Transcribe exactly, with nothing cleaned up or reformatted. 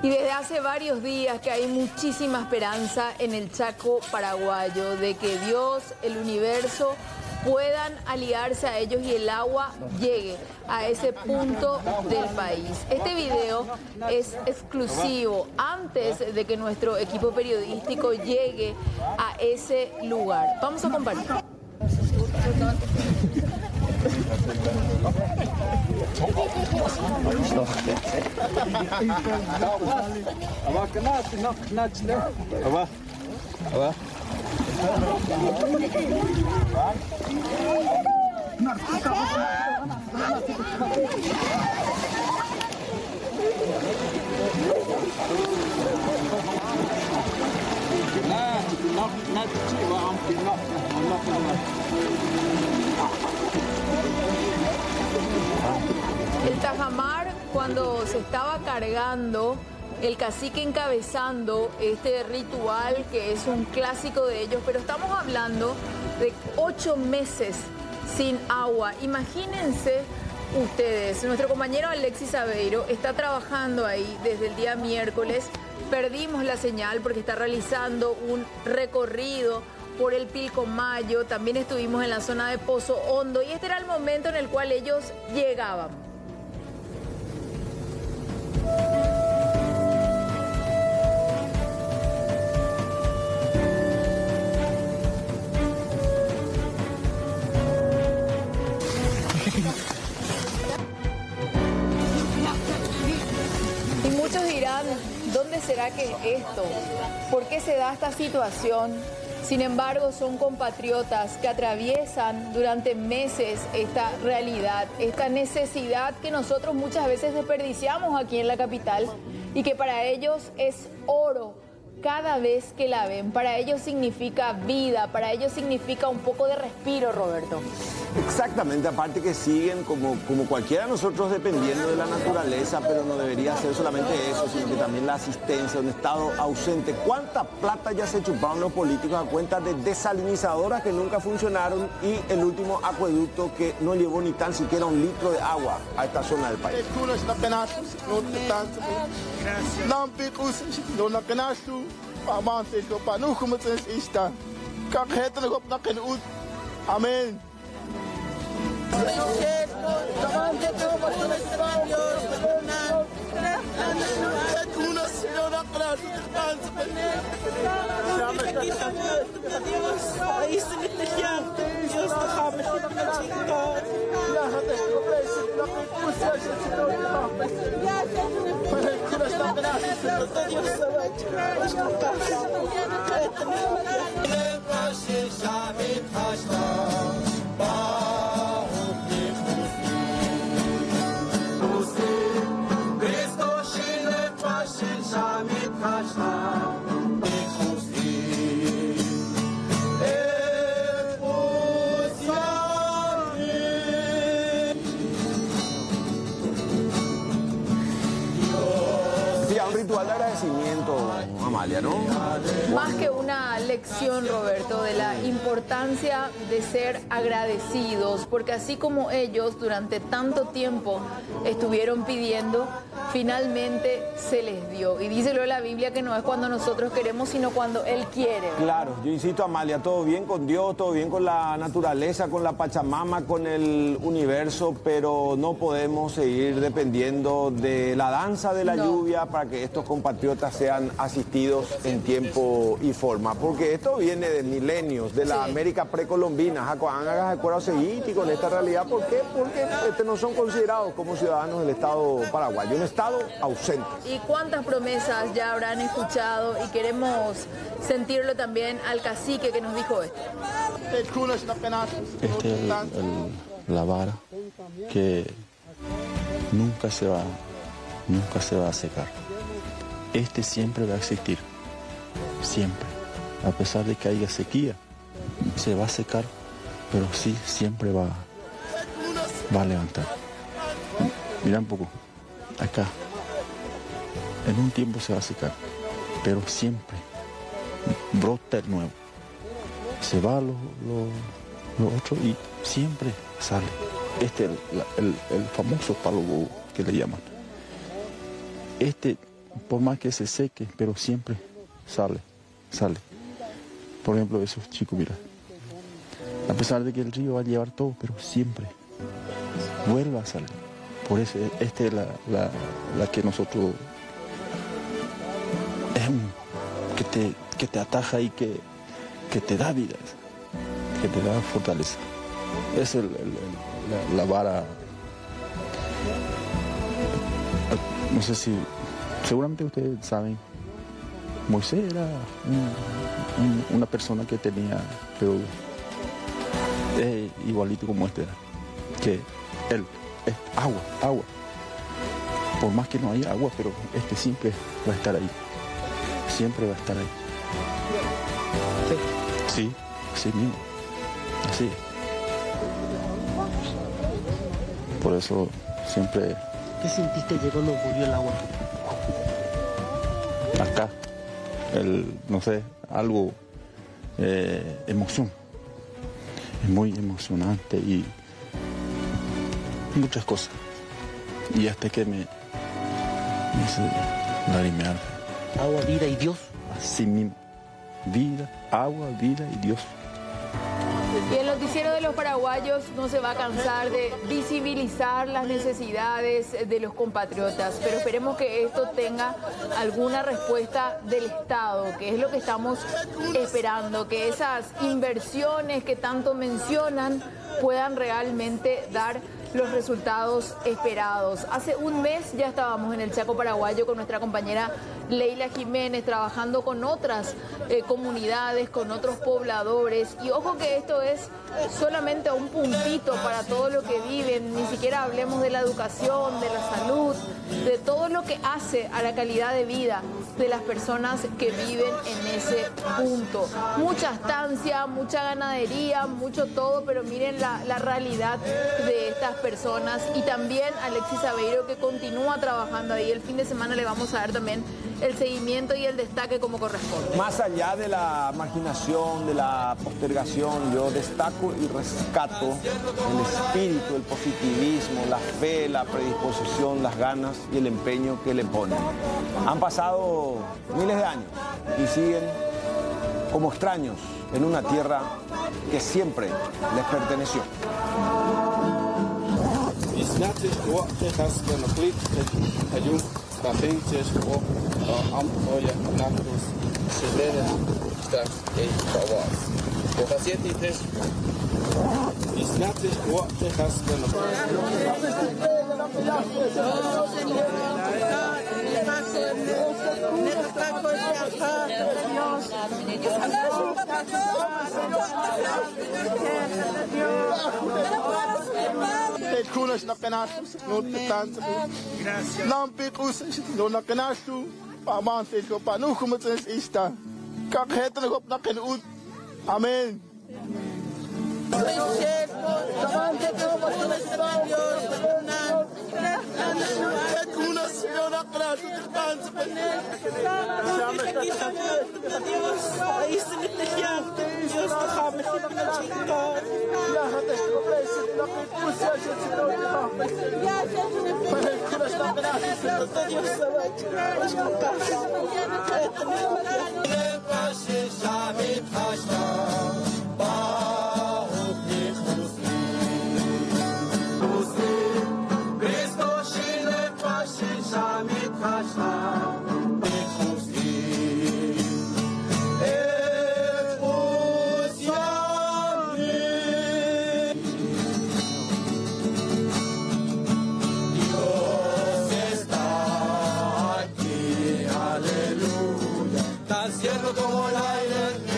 Y desde hace varios días que hay muchísima esperanza en el Chaco paraguayo, de que Dios, el universo, puedan aliarse a ellos y el agua llegue a ese punto del país. Este video es exclusivo antes de que nuestro equipo periodístico llegue a ese lugar. Vamos a compartir. El tajamar, cuando se estaba cargando, el cacique encabezando este ritual que es un clásico de ellos, pero estamos hablando de ocho meses sin agua. Imagínense ustedes, nuestro compañero Alexis Aveiro está trabajando ahí desde el día miércoles. Perdimos la señal porque está realizando un recorrido por el Pilcomayo. También estuvimos en la zona de Pozo Hondo y este era el momento en el cual ellos llegaban. Y muchos dirán, ¿dónde será que es esto? ¿Por qué se da esta situación? Sin embargo, son compatriotas que atraviesan durante meses esta realidad, esta necesidad que nosotros muchas veces desperdiciamos aquí en la capital y que para ellos es oro cada vez que la ven. Para ellos significa vida, para ellos significa un poco de respiro, Roberto. Exactamente, aparte que siguen como, como cualquiera de nosotros dependiendo de la naturaleza, pero no debería ser solamente eso, sino que también la asistencia, un estado ausente. ¿Cuánta plata ya se chuparon los políticos a cuenta de desalinizadoras que nunca funcionaron y el último acueducto que no llevó ni tan siquiera un litro de agua a esta zona del país? Amén. Un ritual de agradecimiento, Amalia, ¿no? Más que una lección, Roberto, de la importancia de ser agradecidos, porque así como ellos durante tanto tiempo estuvieron pidiendo, finalmente se les dio. Y díselo la Biblia que no es cuando nosotros queremos, sino cuando Él quiere. Claro, yo insisto, Amalia, todo bien con Dios, todo bien con la naturaleza, con la Pachamama, con el universo, pero no podemos seguir dependiendo de la danza de la no. lluvia para que estos compatriotas sean asistidos en tiempo y forma, porque esto viene de milenios, de la sí. América precolombina, y con esta realidad. ¿Por qué? Porque este, no son considerados como ciudadanos del Estado paraguayo, un Estado ausente. ¿Y cuántas promesas ya habrán escuchado? Y queremos sentirlo también al cacique que nos dijo esto. Este es el, el, la vara que nunca se va, nunca se va a secar. Este siempre va a existir, siempre. A pesar de que haya sequía, se va a secar, pero sí, siempre va, va a levantar. Mira un poco, acá, en un tiempo se va a secar, pero siempre brota el nuevo. Se va lo, lo, lo otro y siempre sale. Este es el, el, el famoso palo bobo que le llaman. Este por más que se seque, pero siempre sale, sale. Por ejemplo, esos chicos, mira, a pesar de que el río va a llevar todo, pero siempre vuelve a salir. Por eso, esta es la, la, la que nosotros, es un, que te, que te ataja y que, que te da vida, que te da fortaleza. Es el, el, la, la vara, no sé si, seguramente ustedes saben, Moisés era un, un, una persona que tenía, pero es igualito como este era, que él, es agua, agua. Por más que no haya agua, pero este siempre va a estar ahí, siempre va a estar ahí. Sí, así mismo, así. Por eso siempre... ¿Qué sentiste cuando volvió el agua? Acá, el, no sé, algo, eh, emoción. Es muy emocionante y muchas cosas. Y hasta que me, me hice lagrimear. Agua, vida y Dios. Así mismo. Vida, agua, vida y Dios. Y el noticiero de los paraguayos no se va a cansar de visibilizar las necesidades de los compatriotas, pero esperemos que esto tenga alguna respuesta del Estado, que es lo que estamos esperando, que esas inversiones que tanto mencionan puedan realmente dar los resultados esperados. Hace un mes ya estábamos en el Chaco paraguayo con nuestra compañera Leila Jiménez, trabajando con otras eh, comunidades, con otros pobladores. Y ojo que esto es solamente un puntito para todo lo que viven, ni siquiera hablemos de la educación, de la salud, de todo lo que hace a la calidad de vida de las personas que viven en ese punto. Mucha estancia, mucha ganadería, mucho todo, pero miren la, la realidad de estas personas. Y también Alexis Aveiro, que continúa trabajando ahí. El fin de semana le vamos a dar también el seguimiento y el destaque como corresponde. Más allá de la marginación, de la postergación, yo destaco y rescato el espíritu, el positivismo, la fe, la predisposición, las ganas y el empeño que le ponen. Han pasado miles de años y siguen como extraños en una tierra que siempre les perteneció. Kunas na penastos, no tanto. Não picos, no na canasto, pamante ko panu como tens esta. Kakhet na gop na kenut. Amen. Kunas no na canasto, tanto. Dios, ahí se me te llama. Dios, déjame chicar. Ya te ofrece la pecucia que te doy. Ya Para que no está esperando, Dios se va a chicar. Es con casa. Tan cierto como el aire.